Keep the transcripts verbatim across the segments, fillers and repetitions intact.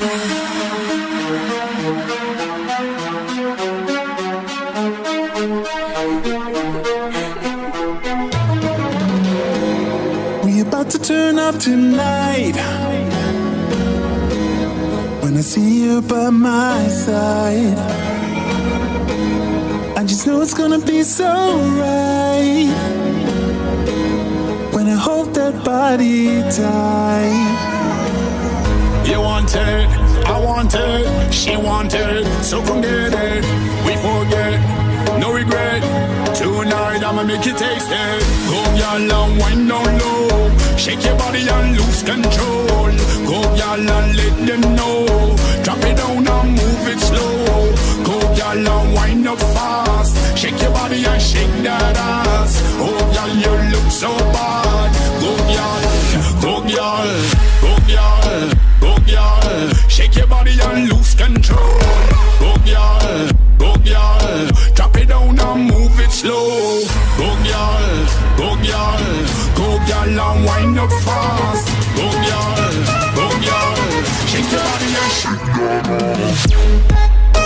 We about to turn up tonight. When I see you by my side, I just know it's gonna be so right. When I hold that body tight. You want it, I want it, she want it, so come get it. We forget, no regret. Tonight I'ma make you taste it. Go y'all and wind down low, shake your body and lose control. Go y'all and let them know, drop it down and move it slow. Go y'all and wind up fast, shake your body and shake that ass. Oh y'all, you look so bad. Go y'all, go y'all, go y'all, go y'all, shake your body and lose control. Go y'all, go y'all, drop it down and move it slow. Go y'all, go y'all, go y'all and wind up fast. Go y'all, go y'all, shake your body and shake that ass.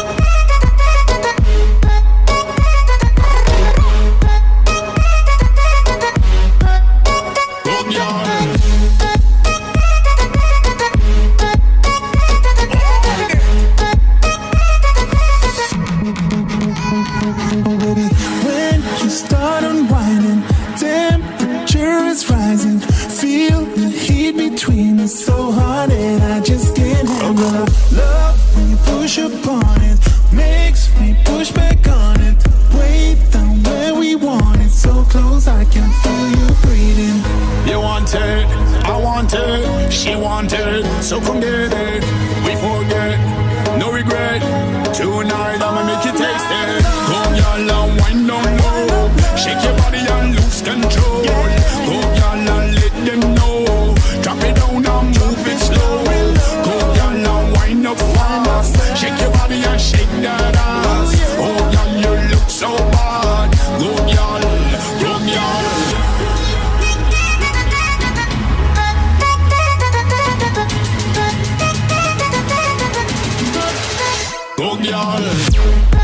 So hard and I just can't handle it. Love when you push upon it, makes me push back on it. Way down where we want it, so close I can feel you breathing. You want it, I want it, she want it, so come get it. We forget, no regret. Tonight I'ma make you taste it. Go y'all and wind down low, shake your body and lose control. Go y'all and let them know, drop it down and move it slow. Go y'all and wind up fast, shake your body and shake that ass. Oh y'all, you look so bad. Go y'all, go y'all, go y'all.